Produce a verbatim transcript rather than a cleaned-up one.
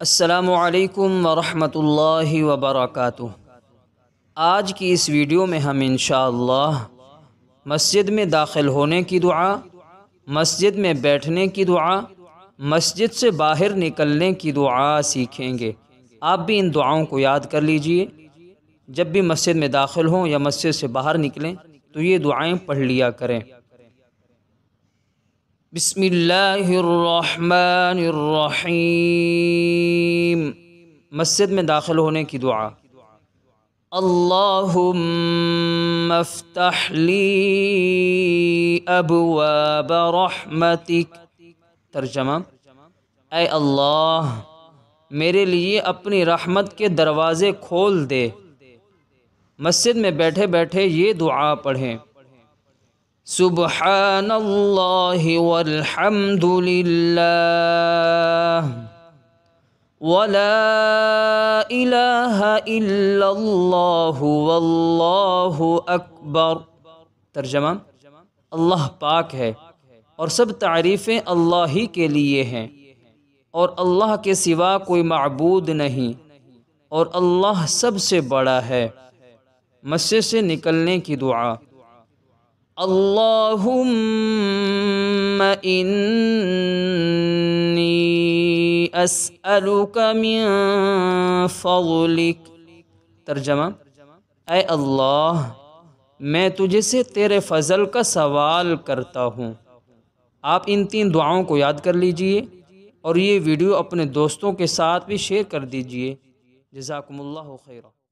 السلام علیکم ورحمۃ اللہ وبرکاتہ۔ آج کی اس ویڈیو میں ہم انشاءاللہ مسجد میں داخل ہونے کی دعا، مسجد میں بیٹھنے کی دعا، مسجد سے باہر نکلنے کی دعا سیکھیں گے۔ آپ بھی ان دعاؤں کو یاد کر لیجئے۔ جب بھی مسجد میں داخل ہوں یا مسجد سے باہر نکلیں تو یہ دعائیں پڑھ لیا کریں۔ بسم اللہ الرحمن الرحیم۔ مسجد میں داخل ہونے کی دعا۔ اللہم افتح لی ابواب رحمتک۔ ترجمہ: اے اللہ میرے لیے اپنی رحمت کے دروازے کھول دے۔ مسجد میں بیٹھے بیٹھے یہ دعا پڑھیں: سبحان اللہ والحمد للہ ولا الہ الا اللہ واللہ اکبر۔ ترجمہ: اللہ پاک ہے اور سب تعریفیں اللہ ہی کے لیے ہیں، اور اللہ کے سوا کوئی معبود نہیں، اور اللہ سب سے بڑا ہے۔ مسجد سے نکلنے کی دعا۔ اللہم انی اسألک من فضلک۔ ترجمہ: اے اللہ میں تجھ سے تیرے فضل کا سوال کرتا ہوں۔ آپ ان تین دعاؤں کو یاد کر لیجئے اور یہ ویڈیو اپنے دوستوں کے ساتھ بھی شیئر کر دیجئے۔ جزاکم اللہ خیرا۔